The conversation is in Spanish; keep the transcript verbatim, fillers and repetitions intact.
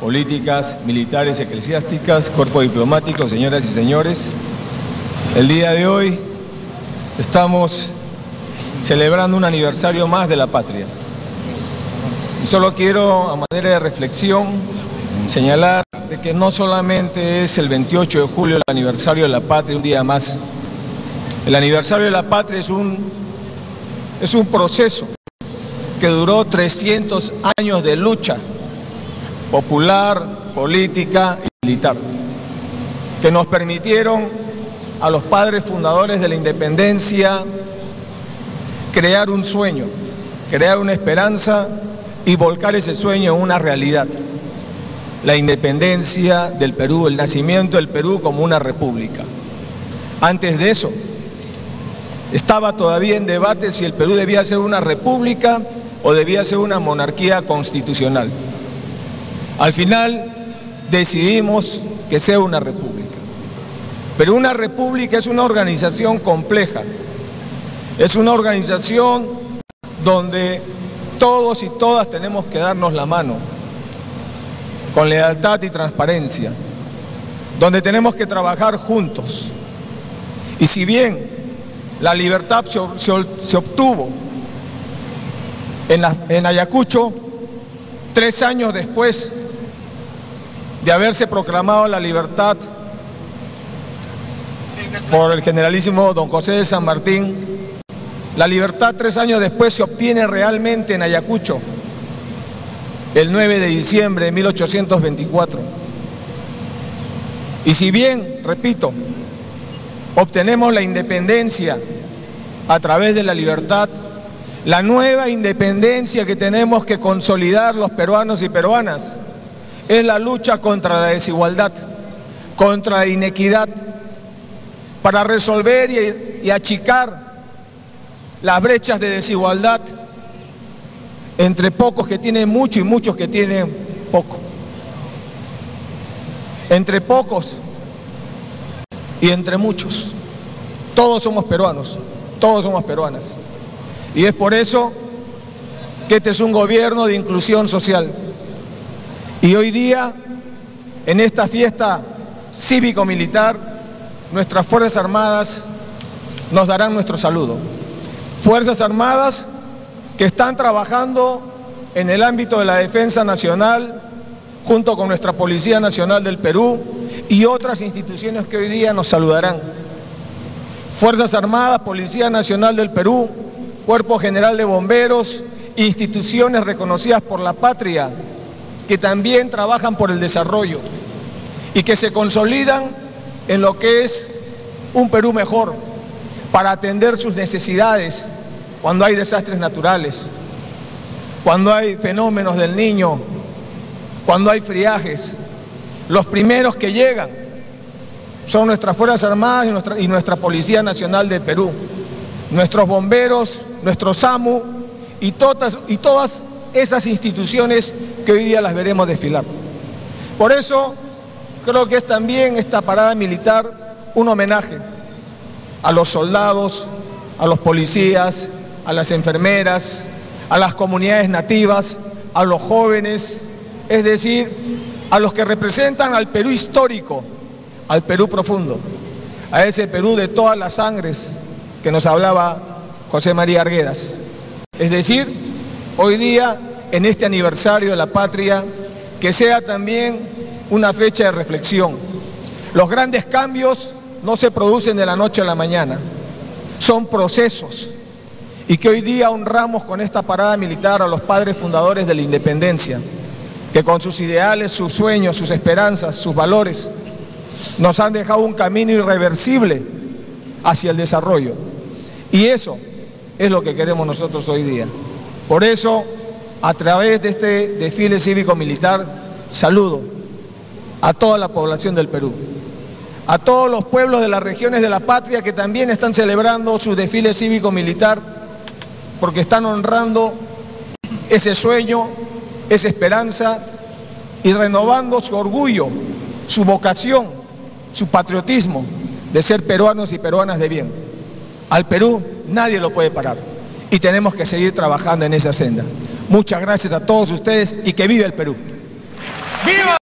políticas, militares, eclesiásticas, cuerpo diplomático, señoras y señores. El día de hoy estamos celebrando un aniversario más de la patria. Y solo quiero, a manera de reflexión, señalar de que no solamente es el veintiocho de julio el aniversario de la patria, un día más. El aniversario de la patria es un, es un proceso que duró trescientos años de lucha popular, política y militar, que nos permitieron a los padres fundadores de la independencia crear un sueño, crear una esperanza y volcar ese sueño en una realidad. La independencia del Perú, el nacimiento del Perú como una república. Antes de eso, estaba todavía en debate si el Perú debía ser una república o debía ser una monarquía constitucional. Al final decidimos que sea una república. Pero una república es una organización compleja. Es una organización donde todos y todas tenemos que darnos la mano, con lealtad y transparencia, donde tenemos que trabajar juntos. Y si bien la libertad se, se, se obtuvo en, la, en Ayacucho, tres años después de haberse proclamado la libertad por el generalísimo don José de San Martín, la libertad tres años después se obtiene realmente en Ayacucho, el nueve de diciembre de mil ochocientos veinticuatro. Y si bien, repito, obtenemos la independencia a través de la libertad, la nueva independencia que tenemos que consolidar los peruanos y peruanas es la lucha contra la desigualdad, contra la inequidad, para resolver y, y achicar las brechas de desigualdad entre pocos que tienen mucho y muchos que tienen poco. Entre pocos y entre muchos. Todos somos peruanos, todos somos peruanas. Y es por eso que este es un gobierno de inclusión social. Y hoy día, en esta fiesta cívico-militar, nuestras Fuerzas Armadas nos darán nuestro saludo. Fuerzas Armadas que están trabajando en el ámbito de la defensa nacional, junto con nuestra Policía Nacional del Perú y otras instituciones que hoy día nos saludarán. Fuerzas Armadas, Policía Nacional del Perú, Cuerpo General de Bomberos, instituciones reconocidas por la patria, que también trabajan por el desarrollo y que se consolidan en lo que es un Perú mejor, para atender sus necesidades cuando hay desastres naturales, cuando hay fenómenos del Niño, cuando hay friajes. Los primeros que llegan son nuestras Fuerzas Armadas y nuestra, y nuestra Policía Nacional del Perú, nuestros bomberos, nuestros SAMU y todas, y todas esas instituciones que hoy día las veremos desfilar. Por eso creo que es también esta parada militar un homenaje a los soldados, a los policías, a las enfermeras, a las comunidades nativas, a los jóvenes, es decir, a los que representan al Perú histórico, al Perú profundo, a ese Perú de todas las sangres que nos hablaba José María Arguedas. Es decir, hoy día, en este aniversario de la patria, que sea también una fecha de reflexión. Los grandes cambios no se producen de la noche a la mañana, son procesos, y que hoy día honramos con esta parada militar a los padres fundadores de la independencia, que con sus ideales, sus sueños, sus esperanzas, sus valores, nos han dejado un camino irreversible hacia el desarrollo. Y eso es lo que queremos nosotros hoy día. Por eso, a través de este desfile cívico-militar, saludo a toda la población del Perú, a todos los pueblos de las regiones de la patria que también están celebrando su desfile cívico-militar, porque están honrando ese sueño, esa esperanza y renovando su orgullo, su vocación, su patriotismo de ser peruanos y peruanas de bien. Al Perú nadie lo puede parar y tenemos que seguir trabajando en esa senda. Muchas gracias a todos ustedes y que viva el Perú. ¡Viva!